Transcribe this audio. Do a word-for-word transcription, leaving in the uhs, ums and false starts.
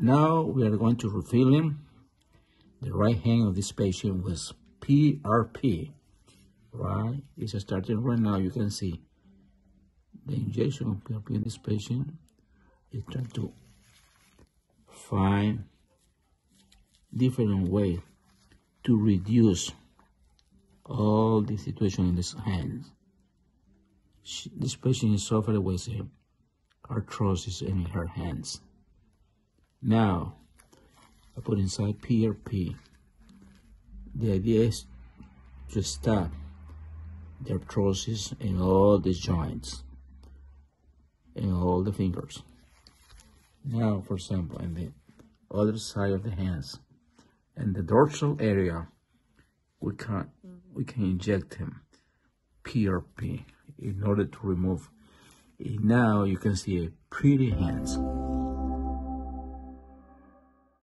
Now we are going to refill him. The right hand of this patient was P R P, right? It's starting right now. You can see the injection of P R P in this patient. It's trying to find different way to reduce all the situation in his hands. She, this patient is suffering with arthrosis in her hands. Now, I put inside P R P. The idea is to stop the arthrosis in all the joints, in all the fingers. Now, for example, in the other side of the hands, in the dorsal area, we can we can inject him P R P in order to remove. Now you can see a pretty hands.